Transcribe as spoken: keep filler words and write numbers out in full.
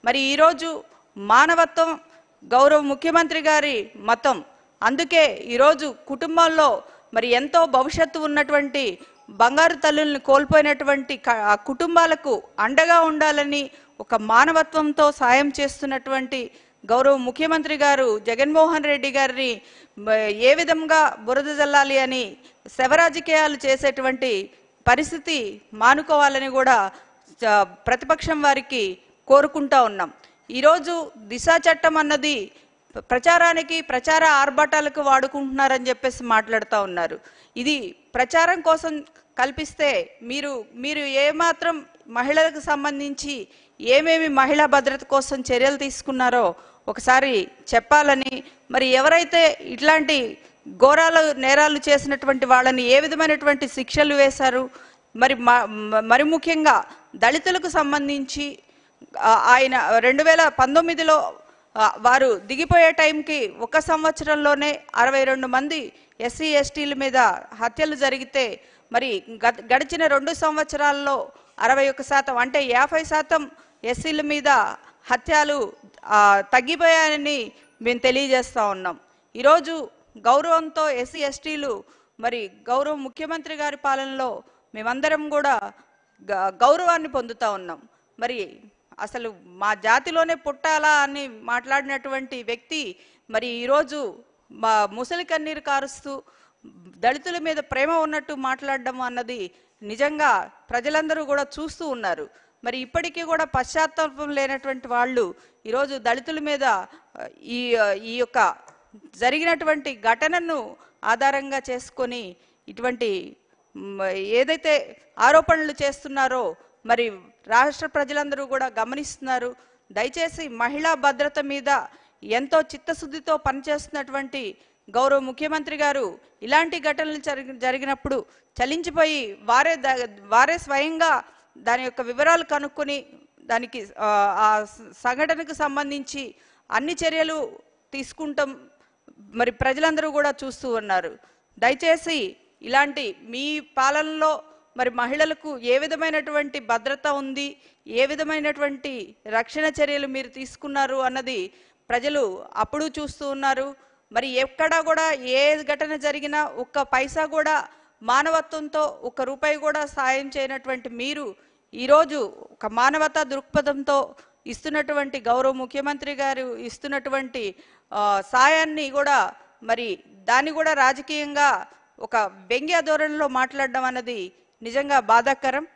మరి ఈరోజు మానవత్వం గౌరవ ముఖ్యమంత్రి గారి మతం. అందుకే ఈరోజు కుటుంబాల్లో మరి ఎంతో భవిష్యత్తు ఉన్నటువంటి బంగారు తల్లుల్ని కోల్పోయినటువంటి కుటుంబాలకు అండగా ఉండాలని ఒక మానవత్వంతో సాయం చేస్తున్నటువంటి గౌరవ ముఖ్యమంత్రి గారు జగన్మోహన్ రెడ్డి గారిని ఏ విధంగా బురద జల్లాలి అని శవరాజకీయాలు చేసేటువంటి పరిస్థితి మానుకోవాలని కూడా ప్రతిపక్షం వారికి కోరుకుంటా ఉన్నాం. ఈరోజు దిశ చట్టం అన్నది ప్రచారానికి ప్రచార ఆర్భాటాలకు వాడుకుంటున్నారని చెప్పేసి మాట్లాడుతూ ఉన్నారు. ఇది ప్రచారం కోసం కల్పిస్తే మీరు మీరు ఏమాత్రం మహిళలకు సంబంధించి ఏమేమి మహిళా భద్రత కోసం చర్యలు తీసుకున్నారో ఒకసారి చెప్పాలని, మరి ఎవరైతే ఇట్లాంటి ఘోరాలు నేరాలు చేసినటువంటి వాళ్ళని ఏ విధమైనటువంటి శిక్షలు వేశారు, మరి మరి ముఖ్యంగా దళితులకు సంబంధించి ఆయన రెండు వేల పంతొమ్మిదిలో వారు దిగిపోయే టైంకి ఒక సంవత్సరంలోనే అరవై రెండు మంది ఎస్సీ ఎస్టీల మీద హత్యలు జరిగితే మరి గడిచిన రెండు సంవత్సరాల్లో అరవై ఒక్క శాతం అంటే యాభై శాతం ఎస్సీల మీద హత్యలు తగ్గిపోయాయని మేము తెలియజేస్తూ ఉన్నాం. ఈరోజు గౌరవంతో ఎస్సీ ఎస్టీలు మరి గౌరవ ముఖ్యమంత్రి గారి పాలనలో మేమందరం కూడా గౌరవాన్ని పొందుతూ ఉన్నాం. మరి అసలు మా జాతిలోనే పుట్టాలా అని మాట్లాడినటువంటి వ్యక్తి మరి ఈరోజు మా ముసలి కన్నీరు కారుస్తూ దళితుల మీద ప్రేమ ఉన్నట్టు మాట్లాడడం అన్నది నిజంగా ప్రజలందరూ కూడా చూస్తూ ఉన్నారు. మరి ఇప్పటికీ కూడా పశ్చాత్తాపం లేనటువంటి వాళ్ళు ఈరోజు దళితుల మీద ఈ ఈ యొక్క జరిగినటువంటి ఘటనను ఆధారంగా చేసుకొని ఇటువంటి ఏదైతే ఆరోపణలు చేస్తున్నారో మరి రాష్ట్ర ప్రజలందరూ కూడా గమనిస్తున్నారు. దయచేసి మహిళా భద్రత మీద ఎంతో చిత్తశుద్ధితో పనిచేస్తున్నటువంటి గౌరవ ముఖ్యమంత్రి గారు ఇలాంటి ఘటనలు జరిగి జరిగినప్పుడు చలించిపోయి వారే వారే స్వయంగా దాని యొక్క వివరాలు కనుక్కొని దానికి ఆ సంఘటనకు సంబంధించి అన్ని చర్యలు తీసుకుంటాం మరి ప్రజలందరూ కూడా చూస్తూ ఉన్నారు. దయచేసి ఇలాంటి మీ పాలనలో మరి మహిళలకు ఏ విధమైనటువంటి భద్రత ఉంది, ఏ విధమైనటువంటి రక్షణ చర్యలు మీరు తీసుకున్నారు అన్నది ప్రజలు అప్పుడు చూస్తూ ఉన్నారు. మరి ఎక్కడా కూడా ఏ ఘటన జరిగినా ఒక్క పైసా కూడా మానవత్వంతో ఒక్క రూపాయి కూడా సాయం చేయనటువంటి మీరు ఈరోజు ఒక మానవతా దృక్పథంతో ఇస్తున్నటువంటి గౌరవ ముఖ్యమంత్రి గారు ఇస్తున్నటువంటి సాయాన్ని కూడా మరి దాన్ని కూడా రాజకీయంగా ఒక వ్యంగ్య ధోరణిలో మాట్లాడడం అన్నది నిజంగా బాధాకరం.